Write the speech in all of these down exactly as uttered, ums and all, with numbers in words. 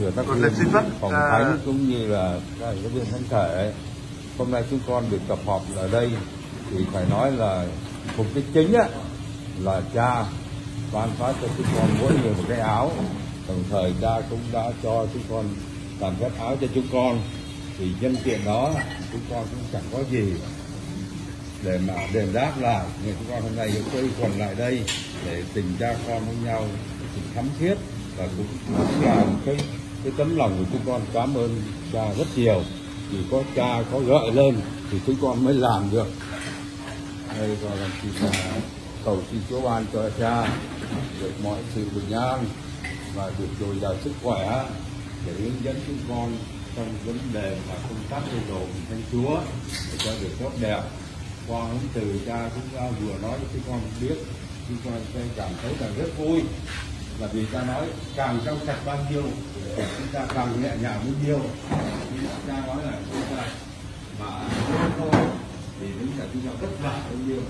thừa tác viên phòng à... thánh cũng như là các giáo viên thánh thể, hôm nay chúng con được tập họp ở đây thì phải nói là mục đích chính á, là cha ban phát cho chúng con mỗi người một cái áo, đồng thời cha cũng đã cho chúng con làm phép áo cho chúng con, thì nhân tiện đó chúng con cũng chẳng có gì để mà đền đáp lại, nhưng chúng con hôm nay cũng quây quần lại đây để tình cha con với nhau tình thắm thiết, và cũng, cũng là cái cái tấm lòng của chúng con cảm ơn cha rất nhiều. Chỉ có cha có gợi lên thì chúng con mới làm được. Đây gọi là chỉ là cầu xin Chúa ban cho cha được mọi sự bình an và được dồi dào sức khỏe để hướng dẫn chúng con trong vấn đề và công tác yêu đồ Thánh Chúa để cho được tốt đẹp. Qua huấn từ cha chúng ta vừa nói cho chúng con biết, chúng con sẽ cảm thấy là rất vui, là vì ta nói càng trong sạch bao nhiêu chúng ta càng nhẹ nhàng bao nhiêu. Cha nói là chúng ta mà thôi thì đúng là chúng ta vất vả bao nhiêu.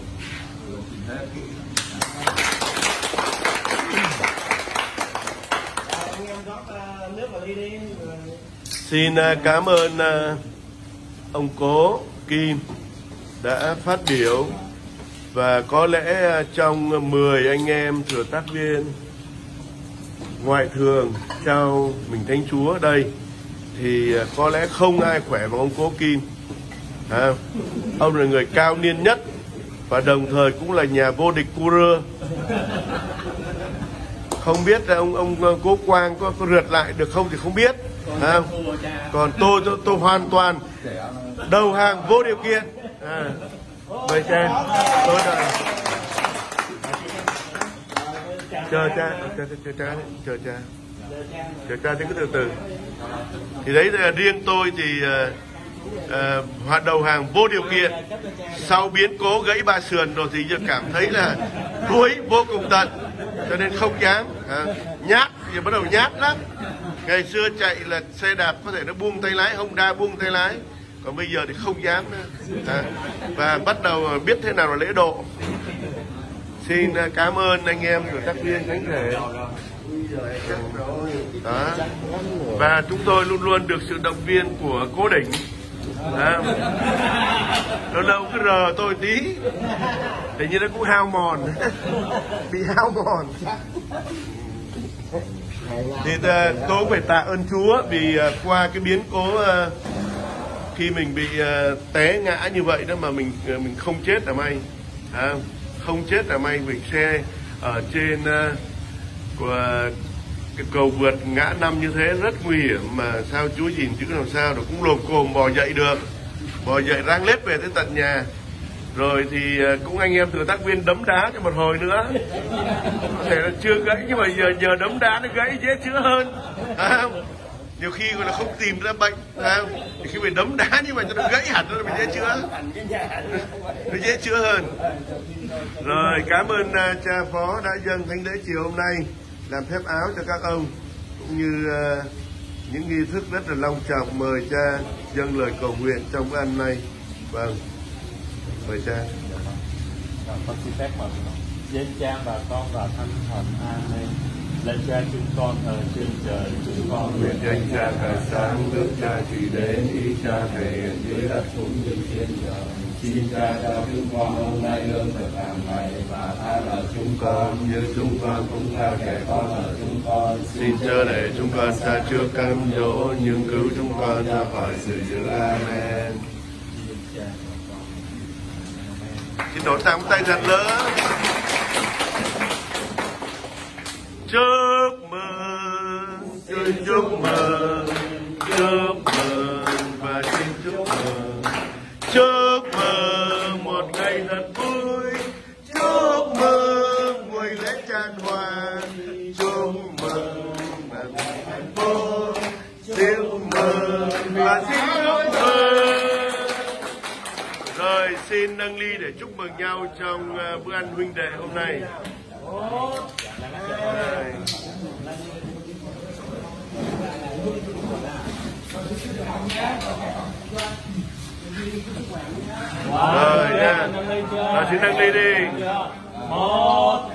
Xin cảm ơn ông Cố Kim đã phát biểu, và có lẽ trong mười anh em thừa tác viên ngoại thường trao mình Thánh Chúa đây thì có lẽ không ai khỏe bằng ông Cố Kim. À, ông là người cao niên nhất và đồng thời cũng là nhà vô địch Cura. Không biết là ông ông Cố Quang có, có rượt lại được không thì không biết. À, còn tôi, tôi tôi hoàn toàn đầu hàng vô điều kiện. À, mời cha, tôi đợi. Chờ cha, chờ, chờ cha, chờ cha, chờ cha thì cứ từ từ. Thì đấy là riêng tôi thì uh, uh, hoạt đầu hàng vô điều kiện. Sau biến cố gãy ba sườn rồi thì giờ cảm thấy là đuối vô cùng tận, cho nên không dám. À, nhát, giờ bắt đầu nhát lắm. Ngày xưa chạy là xe đạp có thể nó buông tay lái, Honda buông tay lái, còn bây giờ thì không dám nữa. À, và bắt đầu biết thế nào là lễ độ. Xin cảm ơn anh em của tác viên thánh thể. Đó. Và chúng tôi luôn luôn được sự động viên của Cố Đỉnh. À, lâu lâu cứ rờ tôi tí, thì như nó cũng hao mòn, bị hao mòn. Thì tôi phải tạ ơn Chúa vì qua cái biến cố khi mình bị té ngã như vậy đó mà mình mình không chết là may. À, không chết là may, vì xe ở trên uh, của cái cầu vượt ngã năm như thế rất nguy hiểm, mà sao Chúa gìn giữ làm sao rồi cũng lồm cồm bò dậy được, bò dậy rang lết về tới tận nhà. Rồi thì uh, cũng anh em thừa tác viên đấm đá cho một hồi nữa, có thể là chưa gãy nhưng mà giờ giờ đấm đá nó gãy dễ chữa hơn. À, nhiều khi gọi là không tìm ra bệnh, à, thì khi mình đấm đá như vậy cho nó gãy hẳn nó mình dễ chữa, nó dễ chữa hơn. Rồi cảm ơn uh, cha phó đã dâng thánh lễ chiều hôm nay, làm phép áo cho các ông, cũng như uh, những nghi thức rất là long trọng. Mời cha dâng lời cầu nguyện trong bữa ăn này. Vâng, mời cha. Con xin phép mời danh cha và con và thánh thần. Amen. Lạy cha chúng con ở trên trời, chúng con nguyện danh cha khải sáng, nước cha trị đến, ý cha thể hiện dưới đất cũng như trên trời. Xin cha cho chúng con hôm nay lương thực hàng ngày, và tha nợ chúng con như chúng con cũng tha kẻ có nợ chúng con. Xin chớ để chúng con xa trước cám dỗ, nhưng cứu chúng con ra khỏi sự dữ. Amen. Xin đổ tạm tay thật lớn. Chúc mừng, xin chúc mừng, chúc mừng và xin chúc mừng. Chúc mừng một ngày thật vui, chúc mừng buổi lễ tràn hòa, chúc mừng và hạnh phúc, chúc mừng và xin chúc mừng. Rồi xin nâng ly để chúc mừng nhau trong bữa ăn huynh đệ hôm nay. Rồi. Rồi nha. Rồi xin nâng ly đi. Một